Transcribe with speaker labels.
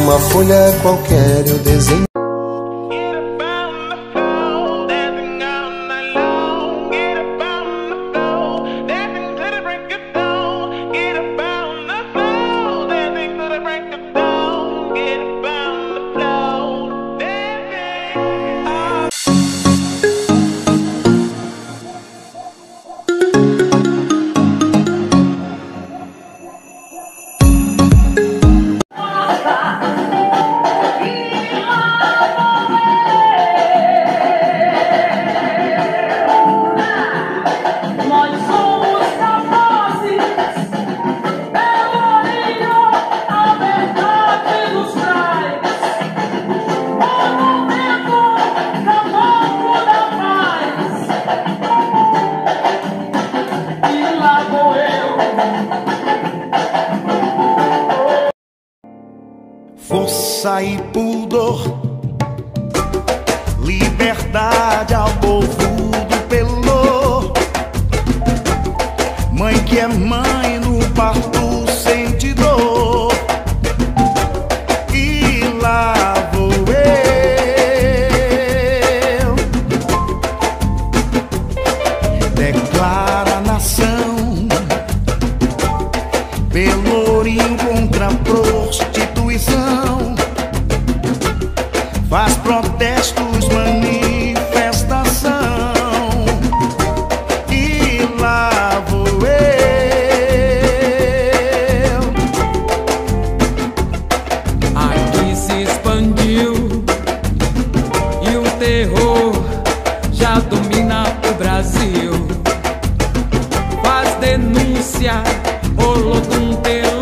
Speaker 1: numa folha qualquer eu desenho.
Speaker 2: Força e pudor, liberdade ao povo do pelô. Mãe que é mãe no parto sente dor. E lá vou eu, declara a nação, Pelourinho contra a prostituição. Faz protestos, manifestação. E lá vou eu.
Speaker 3: Aqui se expandiu e o terror já domina o Brasil. Faz denúncia, rolou com terror.